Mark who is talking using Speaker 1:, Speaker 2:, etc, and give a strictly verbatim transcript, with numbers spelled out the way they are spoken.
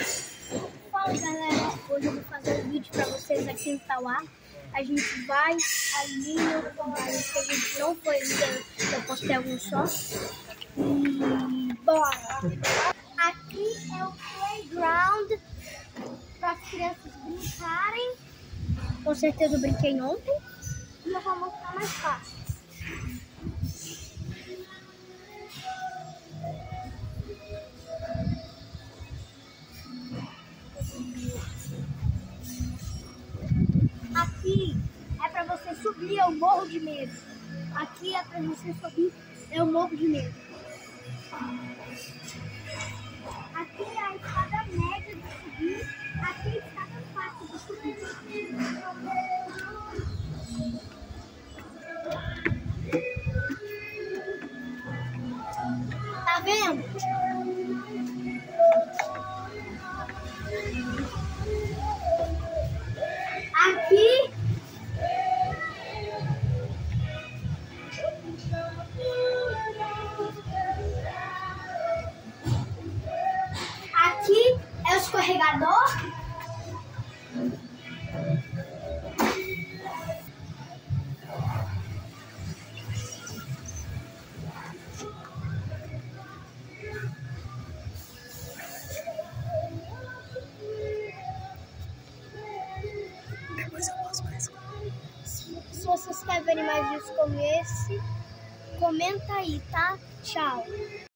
Speaker 1: Fala galera, hoje eu vou fazer um vídeo pra vocês aqui em Tauá. A gente vai ali no trabalho que a gente não foi ainda, eu postei alguns só. E bora! Aqui é o playground para as crianças brincarem. Com certeza eu brinquei ontem e eu vou mostrar mais fácil. Aqui é para você subir, eu morro de medo. Aqui é para você subir, eu morro de medo. Aqui é a escada média de subir, aqui é a escada fácil de subir. Tá vendo? Aqui Aqui é o escorregador.
Speaker 2: Depois eu posso mais.
Speaker 1: Se vocês querem ver mais vídeos como esse, comenta aí, tá? Tchau.